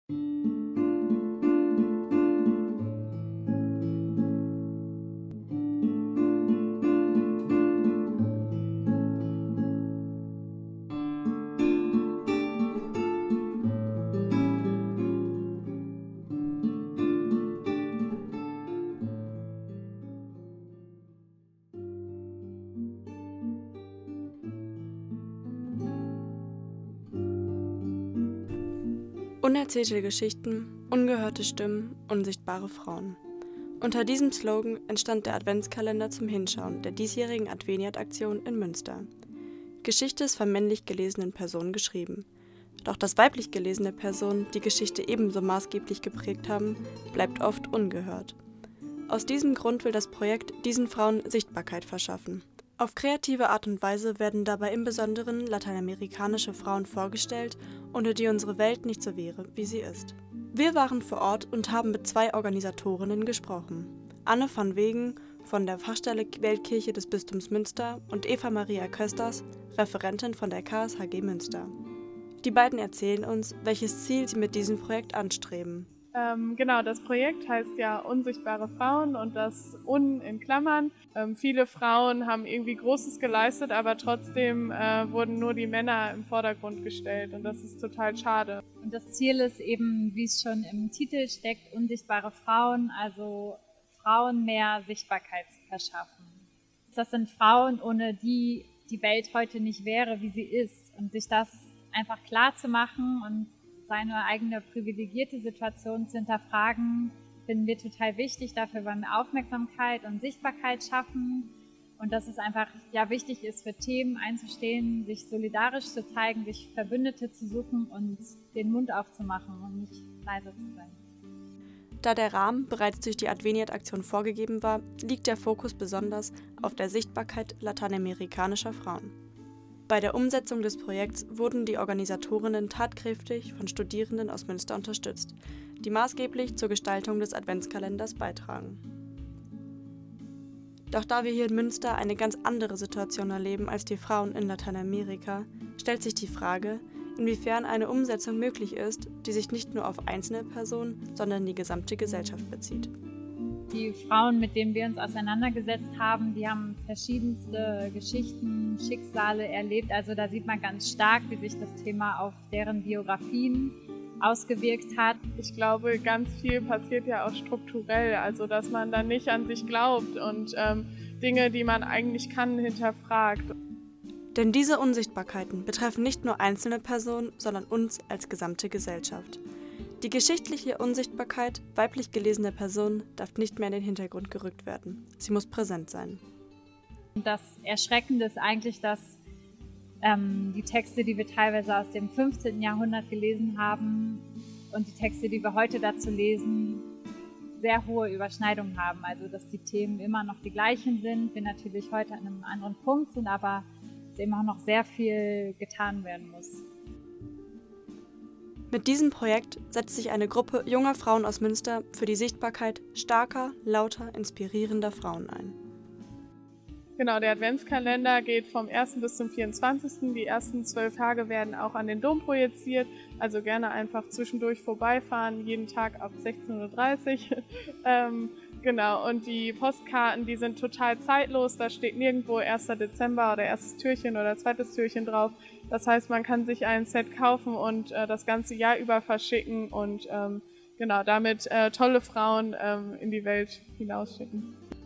Unerzählte Geschichten, ungehörte Stimmen, unsichtbare Frauen. Unter diesem Slogan entstand der Adventskalender zum Hinschauen der diesjährigen Adveniat-Aktion in Münster. Geschichte ist von männlich gelesenen Personen geschrieben. Doch dass weiblich gelesene Personen die Geschichte ebenso maßgeblich geprägt haben, bleibt oft ungehört. Aus diesem Grund will das Projekt diesen Frauen Sichtbarkeit verschaffen. Auf kreative Art und Weise werden dabei im Besonderen lateinamerikanische Frauen vorgestellt, ohne die unsere Welt nicht so wäre, wie sie ist. Wir waren vor Ort und haben mit 2 Organisatorinnen gesprochen. Anne van Wegen von der Fachstelle Weltkirche des Bistums Münster und Eva Maria Kösters, Referentin von der KSHG Münster. Die beiden erzählen uns, welches Ziel sie mit diesem Projekt anstreben. Genau, das Projekt heißt ja Unsichtbare Frauen und das Un in Klammern. Viele Frauen haben irgendwie Großes geleistet, aber trotzdem wurden nur die Männer im Vordergrund gestellt und das ist total schade. Und das Ziel ist eben, wie es schon im Titel steckt, unsichtbare Frauen, also Frauen mehr Sichtbarkeit zu verschaffen. Das sind Frauen, ohne die die Welt heute nicht wäre, wie sie ist, und sich das einfach klar zu machen und seine eigene privilegierte Situation zu hinterfragen, finden wir total wichtig. Dafür wollen wir Aufmerksamkeit und Sichtbarkeit schaffen und dass es einfach wichtig ist, für Themen einzustehen, sich solidarisch zu zeigen, sich Verbündete zu suchen und den Mund aufzumachen und nicht leise zu sein. Da der Rahmen bereits durch die Adveniat-Aktion vorgegeben war, liegt der Fokus besonders auf der Sichtbarkeit lateinamerikanischer Frauen. Bei der Umsetzung des Projekts wurden die Organisatorinnen tatkräftig von Studierenden aus Münster unterstützt, die maßgeblich zur Gestaltung des Adventskalenders beitragen. Doch da wir hier in Münster eine ganz andere Situation erleben als die Frauen in Lateinamerika, stellt sich die Frage, inwiefern eine Umsetzung möglich ist, die sich nicht nur auf einzelne Personen, sondern die gesamte Gesellschaft bezieht. Die Frauen, mit denen wir uns auseinandergesetzt haben, die haben verschiedenste Geschichten, Schicksale erlebt. Also da sieht man ganz stark, wie sich das Thema auf deren Biografien ausgewirkt hat. Ich glaube, ganz viel passiert ja auch strukturell, also dass man dann nicht an sich glaubt und Dinge, die man eigentlich kann, hinterfragt. Denn diese Unsichtbarkeiten betreffen nicht nur einzelne Personen, sondern uns als gesamte Gesellschaft. Die geschichtliche Unsichtbarkeit weiblich gelesener Personen darf nicht mehr in den Hintergrund gerückt werden. Sie muss präsent sein. Das Erschreckende ist eigentlich, dass die Texte, die wir teilweise aus dem 15. Jahrhundert gelesen haben und die Texte, die wir heute dazu lesen, sehr hohe Überschneidungen haben. Also dass die Themen immer noch die gleichen sind, wir natürlich heute an einem anderen Punkt sind, aber dass immer noch sehr viel getan werden muss. Mit diesem Projekt setzt sich eine Gruppe junger Frauen aus Münster für die Sichtbarkeit starker, lauter, inspirierender Frauen ein. Genau, der Adventskalender geht vom 1. bis zum 24. Die ersten 12 Tage werden auch an den Dom projiziert, also gerne einfach zwischendurch vorbeifahren, jeden Tag ab 16:30 Uhr. Genau, und die Postkarten, die sind total zeitlos, da steht nirgendwo 1. Dezember oder erstes Türchen oder zweites Türchen drauf. Das heißt, man kann sich ein Set kaufen und das ganze Jahr über verschicken und genau damit tolle Frauen in die Welt hinausschicken.